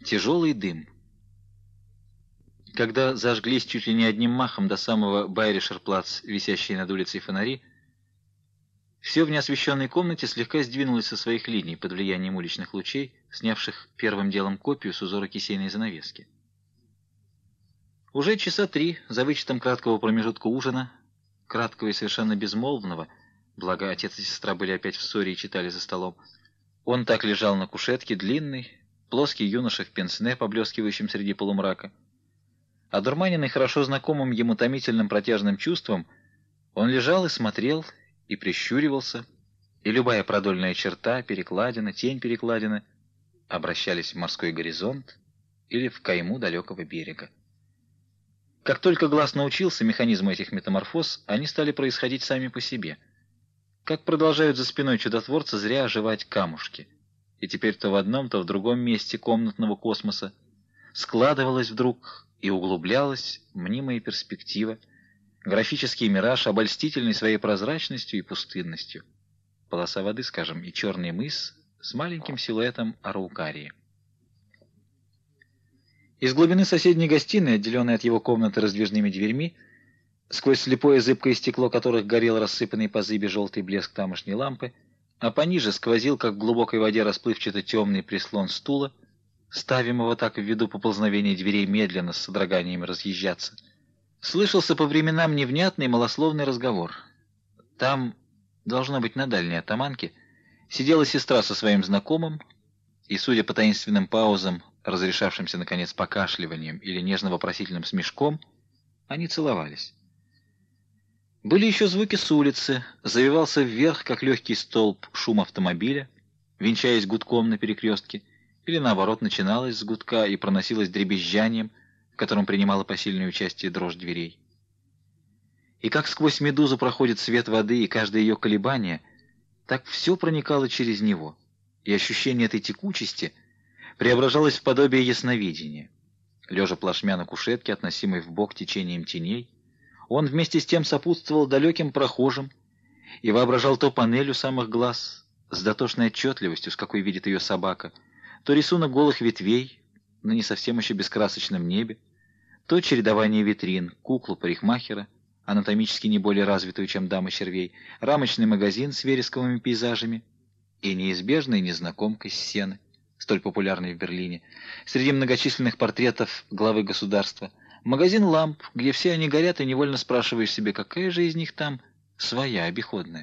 Тяжелый дым. Когда зажглись чуть ли не одним махом до самого Байришерплац, висящие над улицей фонари, все в неосвещенной комнате слегка сдвинулось со своих линий под влиянием уличных лучей, снявших первым делом копию с узора кисейной занавески. Уже часа 3, за вычетом краткого промежутка ужина, краткого и совершенно безмолвного, благо отец и сестра были опять в ссоре и читали за столом, он так лежал на кушетке, длинный, плоский юноша в пенсне, поблескивающем среди полумрака. Одурманенный хорошо знакомым ему томительным протяжным чувством, он лежал и смотрел, и прищуривался, и любая продольная черта, перекладина, тень перекладины обращались в морской горизонт или в кайму далекого берега. Как только глаз научился механизму этих метаморфоз, они стали происходить сами по себе. Как продолжают за спиной чудотворца зря оживать камушки. И теперь то в одном, то в другом месте комнатного космоса складывалась вдруг и углублялась мнимая перспектива, графический мираж, обольстительный своей прозрачностью и пустынностью. Полоса воды, скажем, и черный мыс с маленьким силуэтом араукарии. Из глубины соседней гостиной, отделенной от его комнаты раздвижными дверьми, сквозь слепое зыбкое стекло которых горел рассыпанный по зыбе желтый блеск тамошней лампы, а пониже сквозил, как в глубокой воде, расплывчато темный прислон стула, ставимого так ввиду поползновения дверей медленно с содроганиями разъезжаться. Слышался по временам невнятный малословный разговор. Там, должно быть, на дальней оттаманке, сидела сестра со своим знакомым, и, судя по таинственным паузам, разрешавшимся, наконец, покашливанием или нежно-вопросительным смешком, они целовались. Были еще звуки с улицы, завивался вверх, как легкий столб, шум автомобиля, венчаясь гудком на перекрестке, или, наоборот, начиналась с гудка и проносилась дребезжанием, в котором принимала посильное участие дрожь дверей. И как сквозь медузу проходит свет воды и каждое ее колебание, так все проникало через него, и ощущение этой текучести преображалось в подобие ясновидения. Лежа плашмя на кушетке, относимой вбок течением теней, он вместе с тем сопутствовал далеким прохожим и воображал то панель у самых глаз с дотошной отчетливостью, с какой видит ее собака, то рисунок голых ветвей на не совсем еще бескрасочном небе, то чередование витрин, куклу парикмахера, анатомически не более развитую, чем дама червей, рамочный магазин с вересковыми пейзажами и неизбежной незнакомкой с сены, столь популярной в Берлине, среди многочисленных портретов главы государства, магазин ламп, где все они горят, и невольно спрашиваешь себе, какая же из них там своя, обиходная.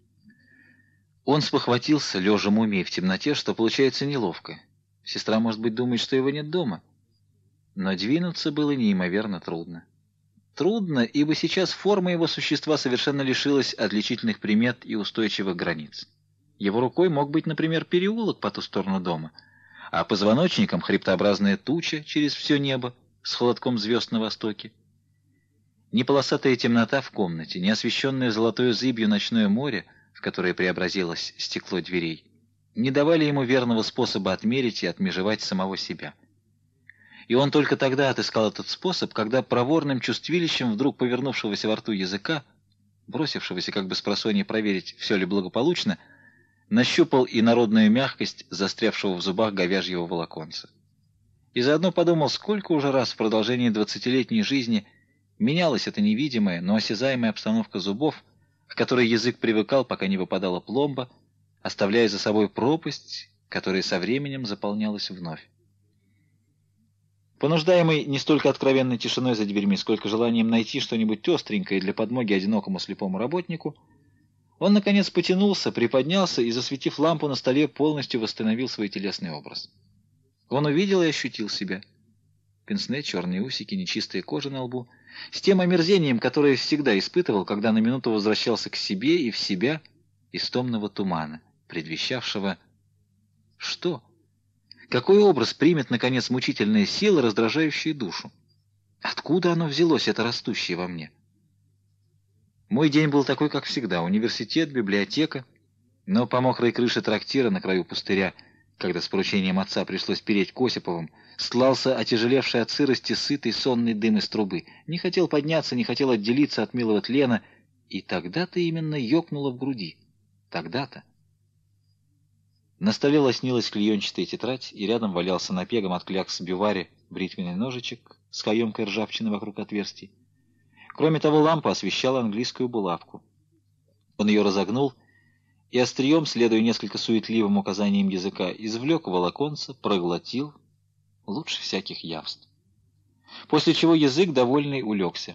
Он спохватился, лежа мумией в темноте, что получается неловко. Сестра, может быть, думает, что его нет дома. Но двинуться было неимоверно трудно. Трудно, ибо сейчас форма его существа совершенно лишилась отличительных примет и устойчивых границ. Его рукой мог быть, например, переулок по ту сторону дома, а позвоночником хребтообразная туча через все небо с холодком звезд на востоке. Ни полосатая темнота в комнате, ни освещенное золотой зыбью ночное море, в которое преобразилось стекло дверей, не давали ему верного способа отмерить и отмежевать самого себя. И он только тогда отыскал этот способ, когда проворным чувствилищем вдруг повернувшегося во рту языка, бросившегося как бы спросонья проверить, все ли благополучно, нащупал и народную мягкость застрявшего в зубах говяжьего волоконца. И заодно подумал, сколько уже раз в продолжении 20-летней жизни менялась эта невидимая, но осязаемая обстановка зубов, к которой язык привыкал, пока не выпадала пломба, оставляя за собой пропасть, которая со временем заполнялась вновь. Понуждаемый не столько откровенной тишиной за дверьми, сколько желанием найти что-нибудь остренькое для подмоги одинокому слепому работнику, он, наконец, потянулся, приподнялся и, засветив лампу на столе, полностью восстановил свой телесный образ. Он увидел и ощутил себя. Пенсне, черные усики, нечистая кожа на лбу, с тем омерзением, которое всегда испытывал, когда на минуту возвращался к себе и в себя из томного тумана, предвещавшего... Что? Какой образ примет, наконец, мучительная сила, раздражающая душу? Откуда оно взялось, это растущее во мне? Мой день был такой, как всегда: университет, библиотека, но по мокрой крыше трактира на краю пустыря, когда с поручением отца пришлось переть к Осиповым, стлался отяжелевший от сырости сытый сонный дым из трубы. Не хотел подняться, не хотел отделиться от милого тлена, и тогда-то именно ёкнуло в груди. Тогда-то. На столе лоснилась клеенчатая тетрадь, и рядом валялся напегом от клякс бивари бритвенный ножичек с каемкой ржавчины вокруг отверстий. Кроме того, лампа освещала английскую булавку. Он ее разогнул и острием, следуя несколько суетливым указаниям языка, извлек волоконце, проглотил, лучше всяких явств. После чего язык, довольный, улегся.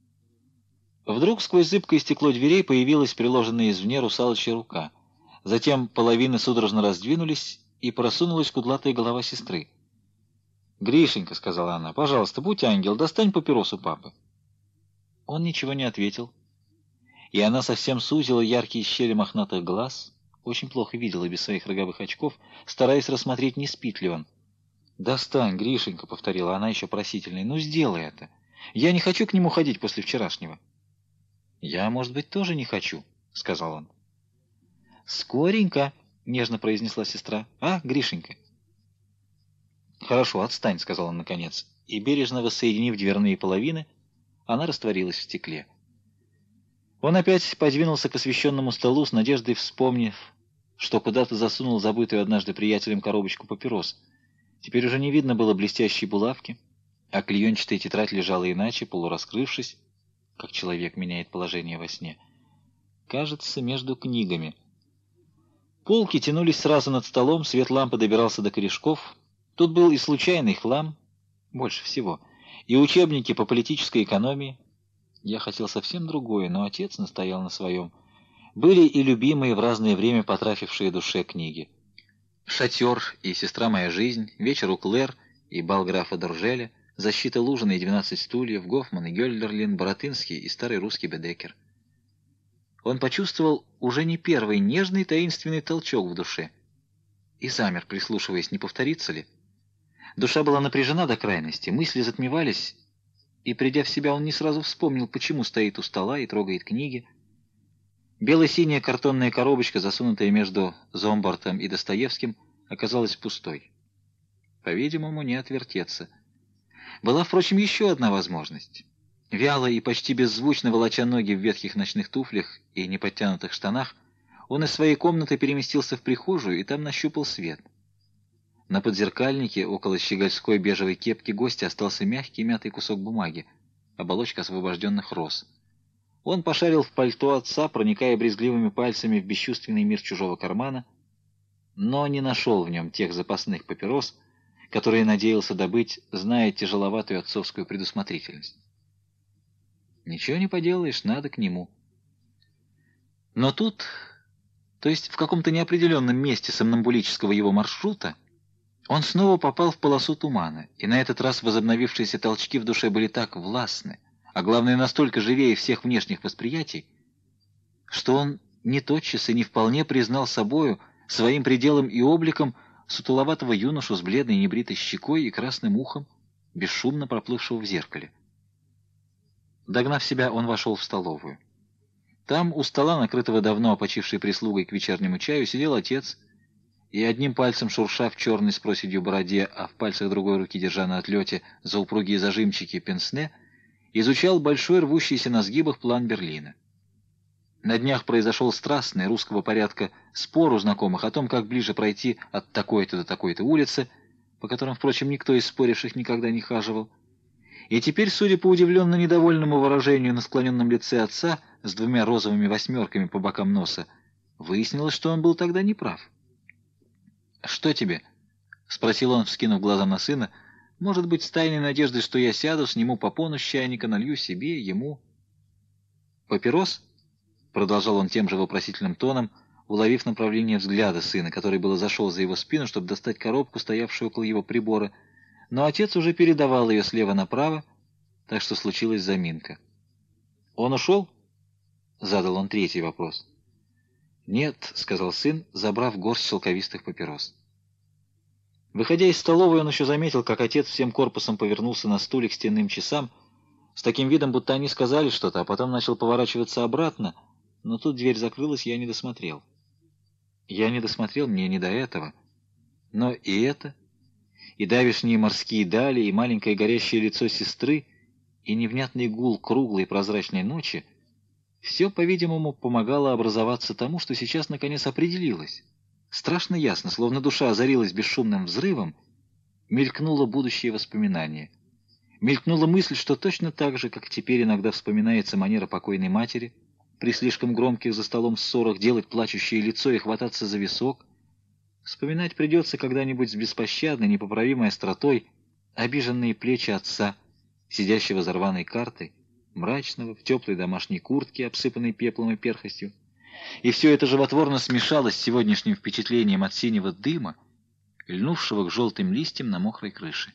Вдруг сквозь зыбкое стекло дверей появилась приложенная извне русалочья рука. Затем половины судорожно раздвинулись, и просунулась кудлатая голова сестры. «Гришенька», — сказала она, — «пожалуйста, будь ангел, достань папиросу папы». Он ничего не ответил, и она совсем сузила яркие щели мохнатых глаз, очень плохо видела без своих роговых очков, стараясь рассмотреть, не спит ли он. «Достань, Гришенька», — повторила она еще просительной, — «ну сделай это. Я не хочу к нему ходить после вчерашнего». «Я, может быть, тоже не хочу», — сказал он. «Скоренько», — нежно произнесла сестра. «А, Гришенька?» «Хорошо, отстань», — сказал он наконец, и, бережно воссоединив дверные половины, она растворилась в стекле. Он опять подвинулся к освещенному столу с надеждой, вспомнив, что куда-то засунул забытую однажды приятелем коробочку папирос. Теперь уже не видно было блестящей булавки, а клеенчатая тетрадь лежала иначе, полураскрывшись, как человек меняет положение во сне. Кажется, между книгами. Полки тянулись сразу над столом, свет лампы добирался до корешков. Тут был и случайный хлам, больше всего, и учебники по политической экономии. Я хотел совсем другое, но отец настоял на своем. Были и любимые в разное время потрафившие душе книги. «Шатер» и «Сестра моя жизнь», «Вечер у Клэр» и «Бал графа Доржеля», «Защита Лужина» и «12 стульев», Гофман и Гёльдерлин, Боротынский и старый русский Бедекер. Он почувствовал уже не первый нежный таинственный толчок в душе и замер, прислушиваясь, не повторится ли. Душа была напряжена до крайности, мысли затмевались, и, придя в себя, он не сразу вспомнил, почему стоит у стола и трогает книги. Бело-синяя картонная коробочка, засунутая между Зомбартом и Достоевским, оказалась пустой. По-видимому, не отвертеться. Была, впрочем, еще одна возможность. Вяло и почти беззвучно волоча ноги в ветхих ночных туфлях и неподтянутых штанах, он из своей комнаты переместился в прихожую и там нащупал свет. На подзеркальнике около щегольской бежевой кепки гостя остался мягкий мятый кусок бумаги, оболочка освобожденных роз. Он пошарил в пальто отца, проникая брезгливыми пальцами в бесчувственный мир чужого кармана, но не нашел в нем тех запасных папирос, которые надеялся добыть, зная тяжеловатую отцовскую предусмотрительность. Ничего не поделаешь, надо к нему. Но тут, то есть в каком-то неопределенном месте сомнамбулического его маршрута, он снова попал в полосу тумана, и на этот раз возобновившиеся толчки в душе были так властны, а главное, настолько живее всех внешних восприятий, что он не тотчас и не вполне признал собою, своим пределом и обликом, сутуловатого юношу с бледной небритой щекой и красным ухом, бесшумно проплывшего в зеркале. Догнав себя, он вошел в столовую. Там, у стола, накрытого давно опочившей прислугой к вечернему чаю, сидел отец, и одним пальцем шурша в черной с проседью бороде, а в пальцах другой руки, держа на отлете за упругие зажимчики пенсне, изучал большой рвущийся на сгибах план Берлина. На днях произошел страстный русского порядка спор у знакомых о том, как ближе пройти от такой-то до такой-то улицы, по которым, впрочем, никто из споривших никогда не хаживал. И теперь, судя по удивленно недовольному выражению на склоненном лице отца с двумя розовыми восьмерками по бокам носа, выяснилось, что он был тогда неправ. «Что тебе?» — спросил он, вскинув глаза на сына. «Может быть, с тайной надеждой, что я сяду, сниму попону с чайника, налью себе, ему». «Папирос?» — продолжал он тем же вопросительным тоном, уловив направление взгляда сына, который было зашел за его спину, чтобы достать коробку, стоявшую около его прибора. Но отец уже передавал ее слева направо, так что случилась заминка. «Он ушел?» — задал он третий вопрос. «Нет», — сказал сын, забрав горсть шелковистых папирос. Выходя из столовой, он еще заметил, как отец всем корпусом повернулся на стуле к стенным часам, с таким видом, будто они сказали что-то, а потом начал поворачиваться обратно, но тут дверь закрылась, я не досмотрел. Я не досмотрел, мне не до этого. Но и это, и давешние морские дали, и маленькое горящее лицо сестры, и невнятный гул круглой прозрачной ночи — все, по-видимому, помогало образоваться тому, что сейчас наконец определилось. Страшно ясно, словно душа озарилась бесшумным взрывом, мелькнуло будущее воспоминание. Мелькнула мысль, что точно так же, как теперь иногда вспоминается манера покойной матери, при слишком громких за столом ссорах делать плачущее лицо и хвататься за висок, вспоминать придется когда-нибудь с беспощадной, непоправимой остротой обиженные плечи отца, сидящего за рваной картой, мрачного, в теплой домашней куртке, обсыпанной пеплом и перхостью. И все это животворно смешалось с сегодняшним впечатлением от синего дыма, льнувшего к желтым листьям на мокрой крыше.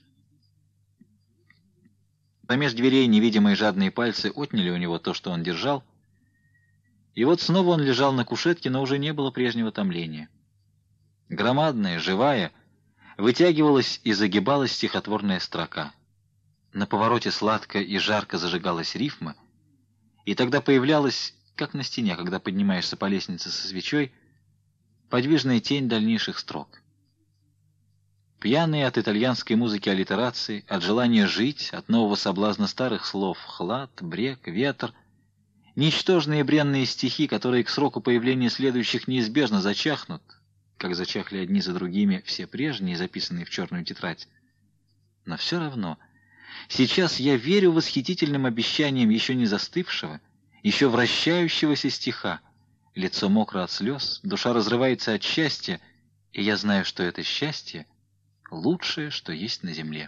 Промеж дверей невидимые жадные пальцы отняли у него то, что он держал, и вот снова он лежал на кушетке, но уже не было прежнего томления. Громадная, живая, вытягивалась и загибалась стихотворная строка. На повороте сладко и жарко зажигалась рифма, и тогда появлялась, как на стене, когда поднимаешься по лестнице со свечой, подвижная тень дальнейших строк. Пьяные от итальянской музыки аллитерации, от желания жить, от нового соблазна старых слов «хлад», «брег», «ветер», ничтожные бренные стихи, которые к сроку появления следующих неизбежно зачахнут, как зачахли одни за другими все прежние, записанные в черную тетрадь. Но все равно, сейчас я верю восхитительным обещаниям еще не застывшего, еще вращающегося стиха. Лицо мокро от слез, душа разрывается от счастья, и я знаю, что это счастье — лучшее, что есть на земле.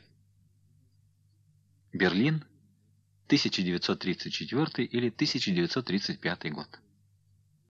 Берлин, 1934 или 1935 год.